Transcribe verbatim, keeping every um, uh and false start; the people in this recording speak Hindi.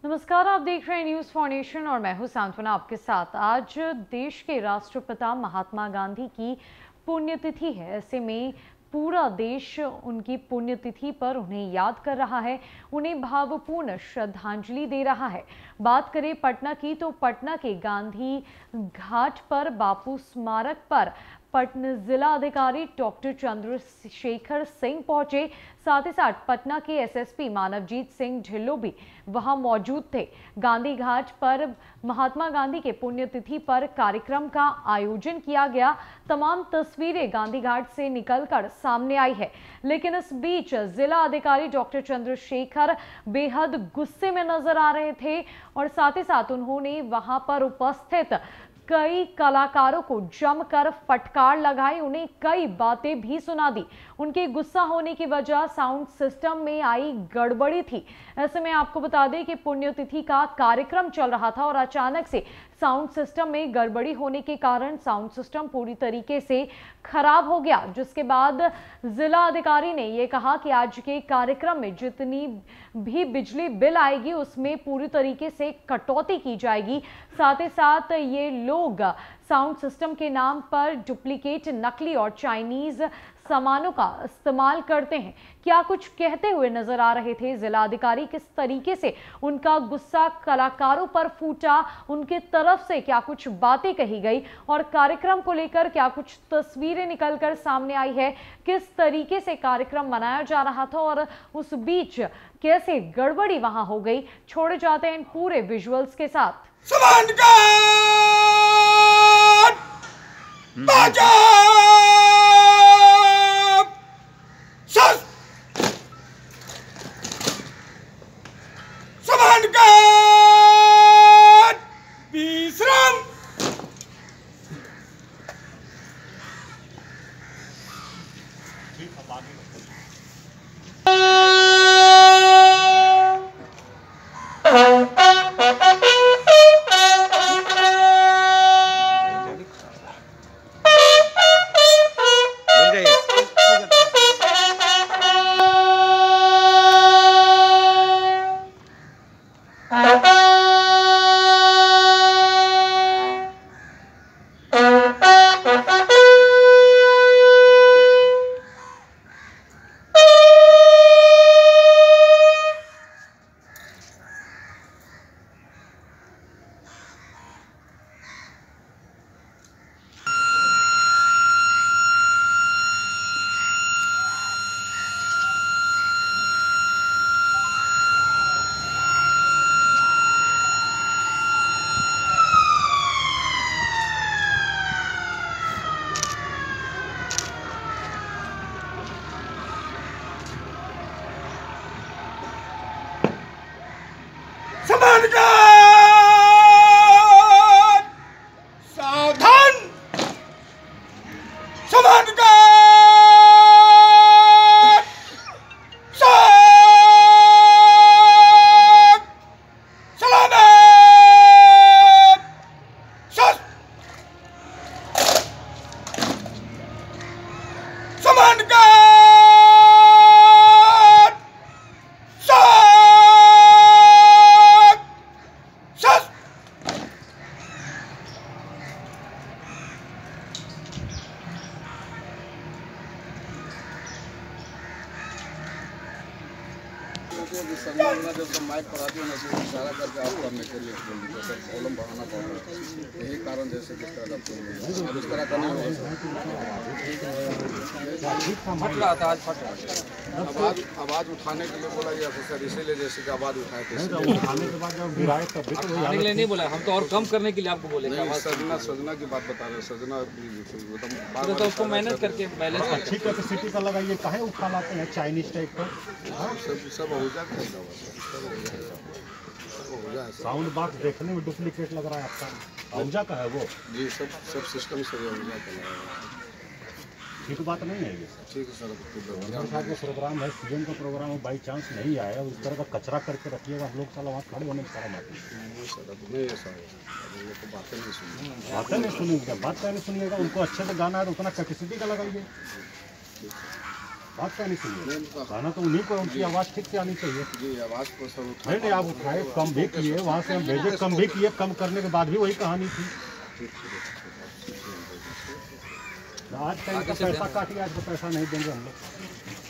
नमस्कार, आप देख रहे हैं न्यूज फाउंडेशन और मैं हूं सांत्वना आपके साथ। आज देश के राष्ट्रपिता महात्मा गांधी की पुण्यतिथि है। ऐसे में पूरा देश उनकी पुण्यतिथि पर उन्हें याद कर रहा है, उन्हें भावपूर्ण श्रद्धांजलि दे रहा है। बात करें पटना की तो पटना के गांधी घाट पर बापू स्मारक पर पटना जिला अधिकारी डॉक्टर चंद्रशेखर सिंह पहुंचे। साथ ही साथ पटना के एसएसपी मानवजीत सिंह ढिल्लों भी वहां मौजूद थे। गांधी घाट पर महात्मा गांधी के पुण्यतिथि पर कार्यक्रम का आयोजन किया गया। तमाम तस्वीरें गांधी घाट से निकलकर सामने आई है, लेकिन इस बीच जिला अधिकारी डॉक्टर चंद्रशेखर बेहद गुस्से में नजर आ रहे थे और साथ ही साथ उन्होंने वहां पर उपस्थित कई कलाकारों को जमकर फटकार लगाई, उन्हें कई बातें भी सुना दी। उनके गुस्सा होने की वजह साउंड सिस्टम में आई गड़बड़ी थी। ऐसे में आपको बता दें कि पुण्यतिथि का कार्यक्रम चल रहा था और अचानक से साउंड सिस्टम में गड़बड़ी होने के कारण साउंड सिस्टम पूरी तरीके से खराब हो गया, जिसके बाद जिला अधिकारी ने यह कहा कि आज के कार्यक्रम में जितनी भी बिजली बिल आएगी उसमें पूरी तरीके से कटौती की जाएगी। साथ ही साथ ये लोग साउंड सिस्टम के नाम पर डुप्लीकेट, नकली और चाइनीज सामानों का इस्तेमाल करते हैं। क्या कुछ कहते हुए नजर आ रहे थे जिला अधिकारी, किस तरीके से उनका गुस्सा कलाकारों पर फूटा, उनके तरफ से क्या कुछ बातें कही गई और कार्यक्रम को लेकर क्या कुछ तस्वीरें निकलकर सामने आई है, किस तरीके से कार्यक्रम मनाया जा रहा था और उस बीच कैसे गड़बड़ी वहां हो गई। छोड़े जाते हैं इन पूरे विजुअल्स के साथ। सावधान, जब माइक पर आती है ना इशारा करके आप करने के लिए सर प्रॉब्लम बढ़ाना पड़ रहा है। यही कारण जैसे किस तरह का इस तरह का नहीं होगा। फट रहा था आज, फट रहा था। आवाज आवाज उठाने के लिए बोला गया ऑफिसर, इसीलिए जैसे कि आवाज उठाए थे। उठाने के बाद जब गिराए तब भी उठाने के लिए नहीं बोला, हम तो और कम करने के लिए आपको बोले। सजना सजना की बात बता रहे, सजना एकदम तो उसको मेहनत करके बैलेंस अच्छी कैपेसिटी का लगाइए। काहे उठा लाते हैं चाइनीज टाइप का, सब सब हो जाता है। साउंड बॉक्स देखने में डुप्लीकेट लग रहा है आपका। औजा का है वो जी, सब सब सिस्टम से औजा का लगा है। ठीक बात नहीं है ये। ठीक है सर, का प्रोग्राम है, सीएम का प्रोग्राम है, बाई चांस नहीं आया उस तरह का कचरा करके रखिएगा। हम लोग साला वहाँ खड़े होने में शर्म आती है। बातें नहीं सुनिए, बातें नहीं सुनिएगा, बात नहीं सुनिएगा। उनको अच्छे से गाना है तो उतना कैपेसिटी का लगाइए। बात क्या नहीं चाहिए, गाना तो उन्हीं को उनकी आवाज़ ठीक से आनी चाहिए। जी आवाज़ को सब उठा नहीं नहीं आप उठाए, कम भी किए, वहाँ से हम भेजे, कम भी किए, कम करने के बाद भी वही कहानी थी। आज का इनका पैसा काटिए, आज का पैसा नहीं देंगे हम लोग।